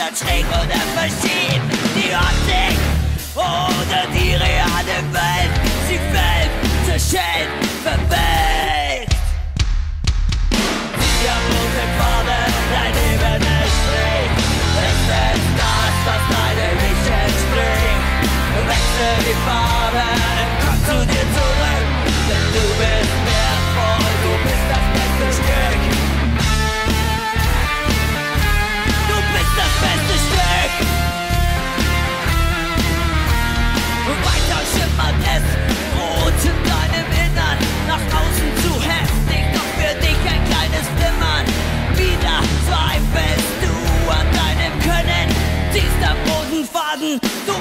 von schräg oder verschieden. Die Optik oder die reale Welt, sie fällt zerschellt, verwelkt. Die rote Farbe, dein Leben erstreckt. Es ist das, was deinem Ich entspricht. Wechsel die Farbe, komm zu dir zurück, denn du bist wertvoll, du bist das beste Stück. Du bist das beste Stück. Weiter schimmert es, rot in deinem Innern, nach außen zu heftig, doch für dich ein kleines Flimmern. Wieder zweifelst du an deinem Können, ziehst am roten Faden, du